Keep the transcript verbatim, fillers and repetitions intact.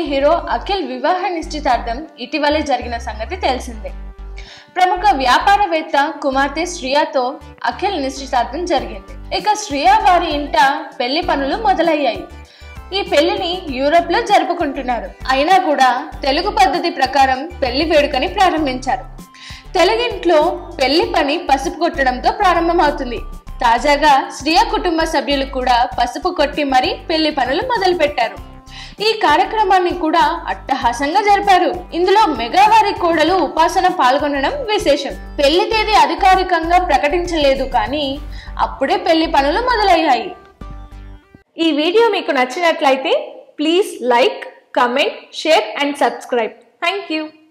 Hero Akhil వివాహ నిశ్చితార్థం ఇటీవలే జరిగిన సంగతి తెలిసిందే. ప్రముఖ వ్యాపారవేత్త కుమార్తె శ్రియతో అఖిల్ నిశ్చితార్థం జరిగింది. ఇక శ్రియ వారి ఇంట పెళ్లి పనులు మొదలయ్యాయి. ఈ పెళ్లిని యూరోప్ లో జరుపుకుంటున్నారు. అయినా కూడా తెలుగు పద్ధతి ప్రకారం పెళ్లి వేడుకని ప్రారంభించారు. తెలుగింట్లో పెళ్లి పని పసుపు కొట్టడంతో ప్రారంభమవుతుంది. తాజాగా శ్రియ కుటుంబ సభ్యులు కూడా పసుపు కొట్టి మరీ పెళ్లి పనులు మొదలు పెట్టారు. ఈ కార్యక్రమాన్ని కూడా అట్టహాసంగా జరిపారు. ఇందులో మెగావారి కోడలు ఉపాసన పాల్గొనడం విశేషం. పెళ్లి తేదీ అధికారికంగా ప్రకటించలేదు, కానీ అప్పుడే పెళ్లి పనులు మొదలయ్యాయి. ఈ వీడియో మీకు నచ్చినట్లయితే please like, comment, share and subscribe. Thank you.